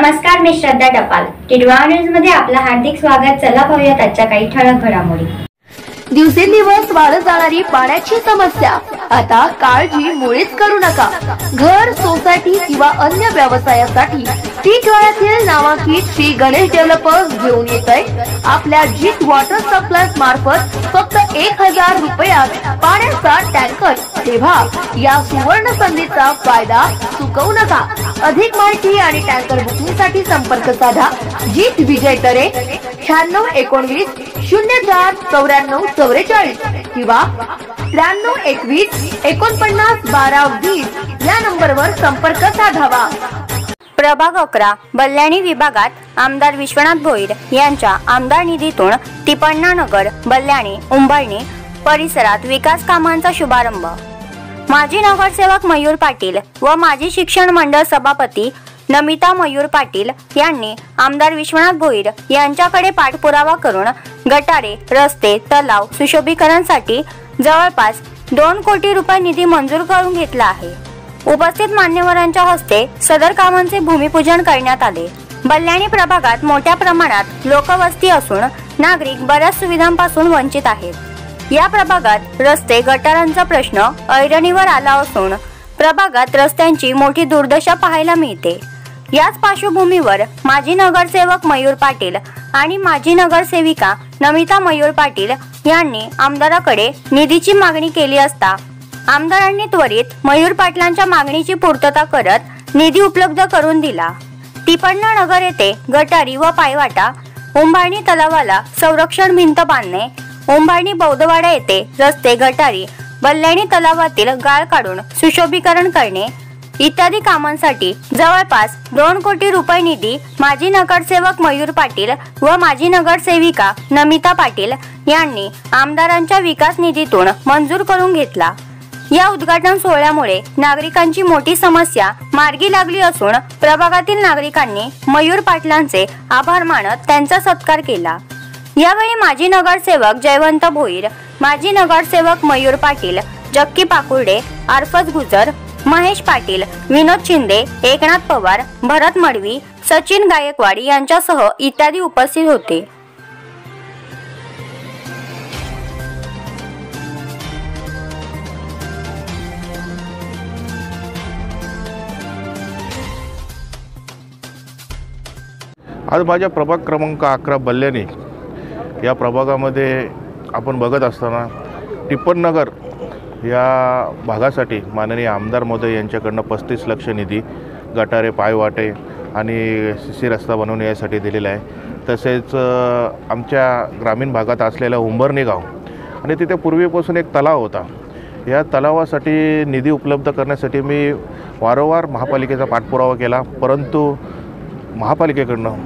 नमस्कार, मी श्रद्धा टपाल. टिडवा न्यूज मध्ये आपलं हार्दिक स्वागत. चला पाहूयात आजच्या काही ठळक घडामोडी. दिवसेंदिवस वाढत जाणारी पाण्याची समस्या. आता काळजी मुळीच करू नका. घर, सोसायटी किंवा अन्य व्यवसायासाठी टिटवाळ्यातील नामांकित श्री गणेश डेव्हलपर्स घेऊन येत आहे आपल्या जीत वॉटर सप्लाय मार्फत फक्त 1000 रुपयात पाण्याचा टँकर. तेव्हा या सुवर्ण संधीचा फायदा चुकवू नका. अधिक माहिती आणि टँकर बुकिंग साठी संपर्क साधा जीत विजय तरे 9619 04 94 44 किंवा 9321 49 12 20 या नंबरवर संपर्क साधावा. प्रभाग 11 बल्लाणी विभागात आमदार विश्वनाथ भोईर यांच्या आमदार निधीतून तिपण्णानगर, बल्लाणी, उंबळणी परिसरात विकास कामांचा शुभारंभ. माजी नगरसेवक मयूर पाटील व माजी शिक्षण मंडळ सभापती नमिता मयूर पाटील यांनी आमदार विश्वनाथ भोईर यांच्याकडे पाठपुरावा करून गटारे, रस्ते, तलाव सुशोभीकरणासाठी जवळपास 2 कोटी रुपये निधी मंजूर करून घेतला आहे. उपस्थित मान्यवरांच्या हस्ते सदर कामांचे भूमिपूजन करण्यात आले. बल्लाणी प्रभागात मोठ्या प्रमाणात लोकवस्ती असून नागरिक बऱ्याच सुविधांपासून वंचित आहेत. या प्रभागात रस्ते, गटारांचा प्रश्न ऐरणीवर आला असून प्रभागात रस्त्यांची मोठी दुर्दशा पाहायला मिळते. याच पार्श्वभूमीवर माजी नगरसेवक मयूर पाटील आणि माजी नगरसेविका नमिता मयूर पाटील यांनी आमदाराकडे निधीची मागणी केली असता आमदारांनी त्वरित मयूर पाटलांच्या मागणीची पूर्तता करत निधी उपलब्ध करून दिला. तिपण्णानगर येथे गटारी व पायवाटा, उंबाळणी तलावाला संरक्षण भिंत बांधणे, उंबाळणी बौद्धवाडा येथे रस्ते, गटारी, बल्लाणी तलावातील गाळ काढून सुशोभीकरण करणे इत्यादी कामांसाठी जवळपास 2 कोटी रुपये निधी माजी नगरसेवक मयूर पाटील व माजी नगरसेविका नमिता पाटील यांनी आमदारांच्या विकास निधीतून मंजूर करून घेतला. या उद्घाटन सोहळ्यामुळे नागरिकांची मोठी समस्या मार्गी लागली असून प्रभागातील नागरिकांनी मयूर पाटलांचे आभार मानत त्यांचा सत्कार केला. यावेळी माजी नगरसेवक जयवंत भोईर, माजी नगरसेवक मयूर पाटील, जक्की पाकुर्डे, आरफज गुजर, महेश पाटील, विनोद शिंदे, एकनाथ पवार, भरत मडवी, सचिन गायकवाड यांच्यासह इत्यादी उपस्थित होते. आज माझ्या प्रभाग क्रमांक 11 बल्लाणी या प्रभागामध्ये आपण बघत असताना तिपण्णानगर या भागासाठी माननीय आमदार महोदय यांच्याकडनं 35 लाख निधी गटारे, पायवाटे आणि सीसी रस्ता बनवणे यासाठी दिलेला आहे. तसेच आमच्या ग्रामीण भागात असलेला उंबरणी गाव आणि तिथे पूर्वीपासून एक तलाव होता. या तलावासाठी निधी उपलब्ध करण्यासाठी मी वारंवार महापालिकेचा पाठपुरावा केला, परंतु महापालिकेकडनं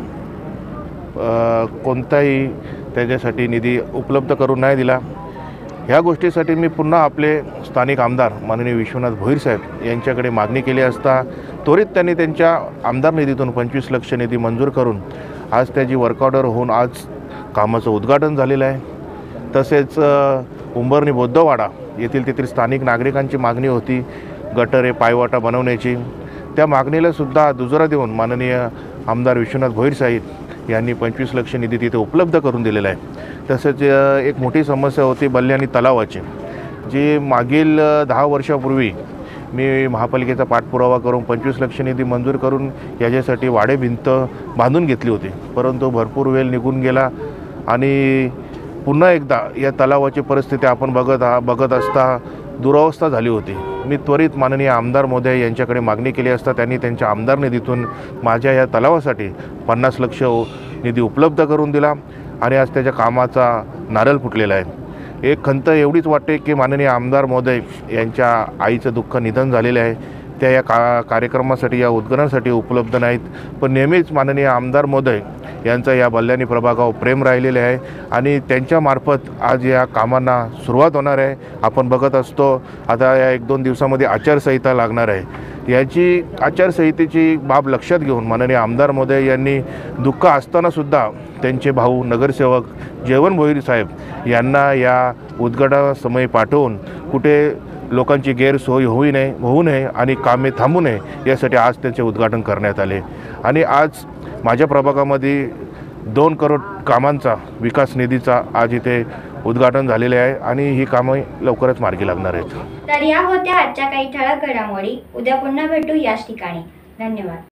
कोणताही त्याच्यासाठी निधी उपलब्ध करून नाही दिला. ह्या गोष्टीसाठी मी पुन्हा आपले स्थानिक आमदार माननीय विश्वनाथ भोईर साहेब यांच्याकडे मागणी केली असता त्वरित त्यांनी त्यांच्या आमदार निधीतून 25 लाख निधी मंजूर करून आज त्याची वर्क ऑर्डर होऊन आज कामाचं उद्घाटन झालेलं आहे. तसेच उंबरणी बौद्धवाडा येथील स्थानिक नागरिकांची मागणी होती गटारे, पायवाटा बनवण्याची. त्या मागणीला सुद्धा दुजोरा देऊन माननीय आमदार विश्वनाथ भोईर साहेब यांनी 25 लाख निधी तिथे उपलब्ध करून दिलेला आहे. तसेच एक मोठी समस्या होती बल्लाणी तलावाची, जी मागील 10 वर्षापूर्वी मी महापालिकेचा पाठपुरावा करून 25 लाख निधी मंजूर करून याच्यासाठी वाडे भिंत बांधून घेतली होती, परंतु भरपूर वेळ निघून गेला आणि पुन्हा एकदा या तलावाची परिस्थिती आपण बघत असता दुरावस्था झाली होती. मी त्वरित माननीय आमदार महोदय यांच्याकडे मागणी केली असता त्यांनी त्यांच्या आमदार निधीतून माझ्या या तलावासाठी 50 लाख निधी उपलब्ध करून दिला आणि आज त्याच्या कामाचा नारळ फुटलेला आहे. एक खंत एवढीच वाटते की माननीय आमदार महोदय यांच्या आईचं दुःख निधन झालेलं आहे, त्या या कार्यक्रमासाठी, या उद्घाटनासाठी उपलब्ध नाहीत, पण नेहमीच माननीय आमदार महोदय यांचं या बल्लाणी प्रभागावर प्रेम राहिलेले आहे आणि त्यांच्यामार्फत आज या कामांना सुरुवात होणार आहे. आपण बघत असतो आता या 1-2 दिवसामध्ये आचारसंहिता लागणार आहे. याची आचारसंहितेची बाब लक्षात घेऊन माननीय आमदार महोदय यांनी दुःख असतानासुद्धा त्यांचे भाऊ नगरसेवक जयवंत भोईर साहेब यांना या उद्घाटनासमयी पाठवून कुठे लोकांची गैरसोय होऊ नये आणि कामे थांबू नये यासाठी आज त्याचे उद्घाटन करण्यात आले। आणि आज माझ्या प्रभागामध्ये 2 करोड कामांचा विकास निधीचा आज इथे उद्घाटन झालेले आहे आणि ही कामे लवकरच मार्गी लागणार आहेत। तर या होत्या आजच्या काही ठळक घडामोडी। उद्या पुन्हा भेटू याच ठिकाणी। धन्यवाद।